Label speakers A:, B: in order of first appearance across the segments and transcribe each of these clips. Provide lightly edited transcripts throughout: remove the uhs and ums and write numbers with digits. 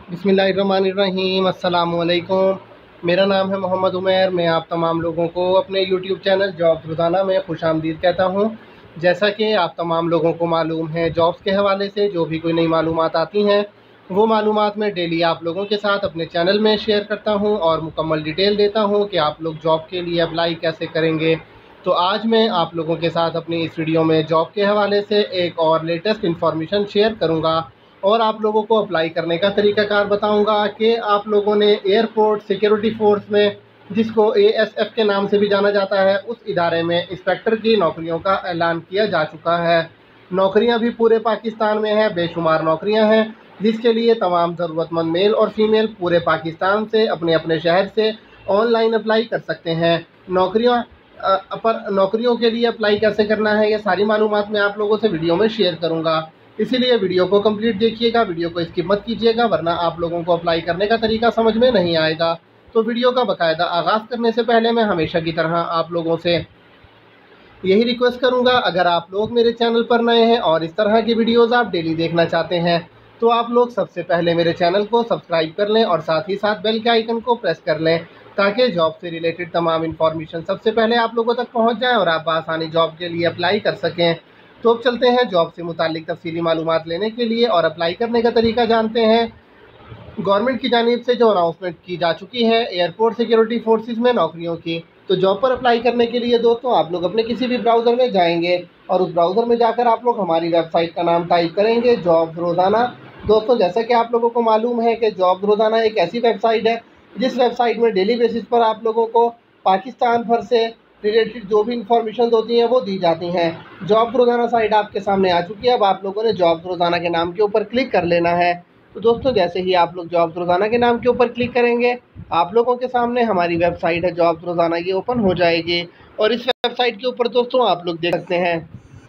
A: बिस्मिल्लाहिर्रहमानिर्रहीम, अस्सलामुअलैकुम। मेरा नाम है मोहम्मद उमैर। मैं आप तमाम लोगों को अपने यूट्यूब चैनल जॉब्स रोज़ाना में खुशामदीद कहता हूँ। जैसा कि आप तमाम लोगों को मालूम है, जॉब्स के हवाले से जो भी कोई नई मालूमात आती हैं वो मालूमात मैं डेली आप लोगों के साथ अपने चैनल में शेयर करता हूँ और मुकम्मल डिटेल देता हूँ कि आप लोग जॉब के लिए अप्लाई कैसे करेंगे। तो आज मैं आप लोगों के साथ अपनी इस वीडियो में जॉब के हवाले से एक और लेटेस्ट इन्फॉर्मेशन शेयर करूँगा और आप लोगों को अप्लाई करने का तरीक़ाकार बताऊंगा कि आप लोगों ने एयरपोर्ट सिक्योरिटी फोर्स में, जिसको एएसएफ के नाम से भी जाना जाता है, उस इदारे में इंस्पेक्टर की नौकरियों का ऐलान किया जा चुका है। नौकरियां भी पूरे पाकिस्तान में हैं, बेशुमार नौकरियां हैं, जिसके लिए तमाम ज़रूरतमंद मेल और फीमेल पूरे पाकिस्तान से अपने अपने शहर से ऑनलाइन अप्लाई कर सकते हैं। नौकरियों के लिए अप्लाई कैसे करना है, ये सारी मालूमात मैं आप लोगों से वीडियो में शेयर करूँगा। इसीलिए वीडियो को कंप्लीट देखिएगा, वीडियो को स्किप मत कीजिएगा, वरना आप लोगों को अप्लाई करने का तरीका समझ में नहीं आएगा। तो वीडियो का बाकायदा आगाज़ करने से पहले मैं हमेशा की तरह आप लोगों से यही रिक्वेस्ट करूंगा, अगर आप लोग मेरे चैनल पर नए हैं और इस तरह की वीडियोज़ आप डेली देखना चाहते हैं तो आप लोग सबसे पहले मेरे चैनल को सब्सक्राइब कर लें और साथ ही साथ बेल के आइकन को प्रेस कर लें, ताकि जॉब से रिलेटेड तमाम इन्फॉर्मेशन सबसे पहले आप लोगों तक पहुंच जाए और आप आसानी जॉब के लिए अप्लाई कर सकें। तो अब चलते हैं जॉब से मुताल्लिक तफसीली मालूमात लेने के लिए और अप्लाई करने का तरीका जानते हैं। गवर्नमेंट की जानिब से जो अनाउंसमेंट की जा चुकी है एयरपोर्ट सिक्योरिटी फोर्सेस में नौकरियों की, तो जॉब पर अप्लाई करने के लिए दोस्तों आप लोग अपने किसी भी ब्राउज़र में जाएंगे और उस ब्राउज़र में जाकर आप लोग हमारी वेबसाइट का नाम टाइप करेंगे, जॉब्स रोज़ाना। दोस्तों, जैसा कि आप लोगों को मालूम है कि जॉब्स रोज़ाना एक ऐसी वेबसाइट है जिस वेबसाइट में डेली बेसिस पर आप लोगों को पाकिस्तान भर से रिलेटेड जो भी इंफॉर्मेशन होती हैं वो दी जाती हैं। जॉब्स रोज़ाना साइट आपके सामने आ चुकी है। अब आप लोगों ने जॉब्स रोज़ाना के नाम के ऊपर क्लिक कर लेना है। तो दोस्तों, जैसे ही आप लोग जॉब्स रोज़ाना के नाम के ऊपर क्लिक करेंगे, आप लोगों के सामने हमारी वेबसाइट है जॉब्स रोज़ाना की ओपन हो जाएगी। और इस वेबसाइट के ऊपर दोस्तों आप लोग देख सकते हैं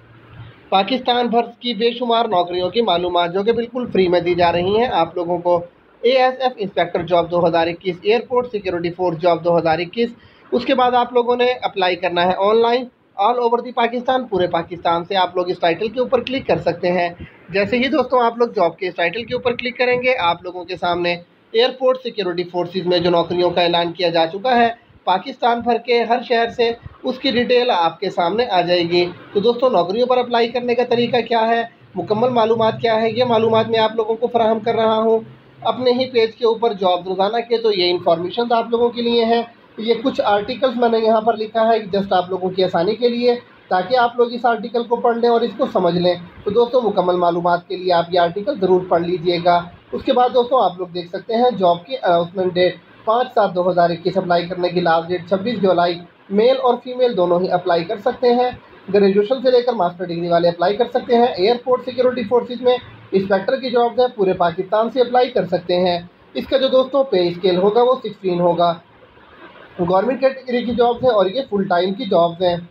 A: पाकिस्तान भर की बेशुमार नौकरियों की मालूमात जो कि बिल्कुल फ्री में दी जा रही हैं आप लोगों को। ASF inspector job 2021, airport security force job 2021। उसके बाद आप लोगों ने अप्लाई करना है online all over the Pakistan, पूरे पाकिस्तान से आप लोग इस टाइटल के ऊपर क्लिक कर सकते हैं। जैसे ही दोस्तों आप लोग जॉब के इस टाइटल के ऊपर क्लिक करेंगे, आप लोगों के सामने एयरपोर्ट सिक्योरिटी फोर्सेस में जो नौकरियों का ऐलान किया जा चुका है पाकिस्तान भर के हर शहर से, उसकी डिटेल आपके सामने आ जाएगी। तो दोस्तों, नौकरियों पर अप्लाई करने का तरीका क्या है, मुकम्मल मालूमात क्या है, ये मालूमात मैं आप लोगों को फराहम कर रहा हूँ अपने ही पेज के ऊपर जॉब रोज़ाना के। तो ये इन्फॉर्मेशन आप लोगों के लिए है। ये कुछ आर्टिकल्स मैंने यहाँ पर लिखा है जस्ट आप लोगों की आसानी के लिए, ताकि आप लोग इस आर्टिकल को पढ़ लें और इसको समझ लें। तो दोस्तों, मुकम्मल मालूमात के लिए आप ये आर्टिकल ज़रूर पढ़ लीजिएगा। उसके बाद दोस्तों आप लोग देख सकते हैं जॉब की अनाउंसमेंट डेट 5/7/2021, अप्लाई करने की लास्ट डेट 26 जुलाई। मेल और फीमेल दोनों ही अप्लाई कर सकते हैं। ग्रेजुएशन से लेकर मास्टर डिग्री वाले अप्लाई कर सकते हैं। एयरपोर्ट सिक्योरिटी फोर्सेज में इंस्पेक्टर की जॉब्स हैं, पूरे पाकिस्तान से अप्लाई कर सकते हैं। इसका जो दोस्तों पे स्केल होगा वो 16 होगा। गवर्नमेंट कैटेगरी की जॉब्स हैं और ये फुल टाइम की जॉब्स हैं।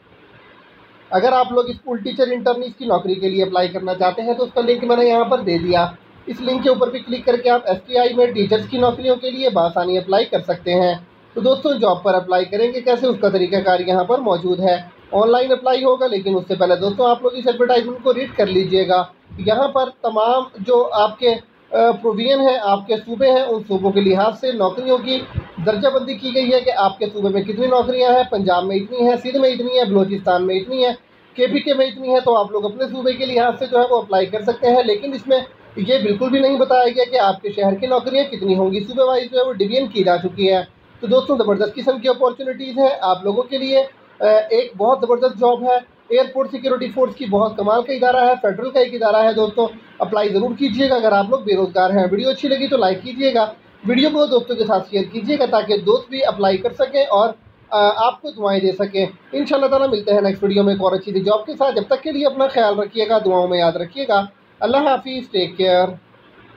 A: अगर आप लोग स्कूल टीचर इंटर्निस की नौकरी के लिए अप्लाई करना चाहते हैं तो उसका लिंक मैंने यहाँ पर दे दिया। इस लिंक के ऊपर भी क्लिक करके आप एसटीआई में टीचर्स की नौकरियों के लिए बआसानी अप्लाई कर सकते हैं। तो दोस्तों, जॉब पर अप्लाई करेंगे कैसे, उसका तरीकाकार यहाँ पर मौजूद है। ऑनलाइन अप्लाई होगा, लेकिन उससे पहले दोस्तों आप लोग इस एडवर्टाइजमेंट को रीड कर लीजिएगा। यहाँ पर तमाम जो आपके प्रोविजन है, आपके सूबे हैं, उन सूबों के लिहाज से नौकरियों की दर्जाबंदी की गई है कि आपके सूबे में कितनी नौकरियां हैं। पंजाब में इतनी है, सिंध में इतनी है, बलूचिस्तान में इतनी है, केपीके में इतनी है। तो आप लोग अपने सूबे के लिहाज से जो है वो अप्लाई कर सकते हैं। लेकिन इसमें ये बिल्कुल भी नहीं बताया गया कि आपके शहर की नौकरियां कितनी होंगी। सूबे वाइज जो है वो डिवीजन की जा चुकी है। तो दोस्तों, ज़बरदस्त किस्म की अपॉर्चुनिटीज़ हैं आप लोगों के लिए। एक बहुत ज़बरदस्त जॉब है। एयरपोर्ट सिक्योरिटी फोर्स की बहुत कमाल का इदारा है, फेडरल का एक इदारा है। दोस्तों, अप्लाई ज़रूर कीजिएगा अगर आप लोग बेरोज़गार हैं। वीडियो अच्छी लगी तो लाइक कीजिएगा, वीडियो को दोस्तों के साथ शेयर कीजिएगा, ताकि दोस्त भी अप्लाई कर सकें और आपको दुआएं दे सकें। इंशाल्लाह ताला मिलते हैं नेक्स्ट वीडियो में एक और अच्छी सी जॉब के साथ। जब तक के लिए अपना ख्याल रखिएगा, दुआओं में याद रखिएगा। अल्लाह हाफिज़, टेक केयर।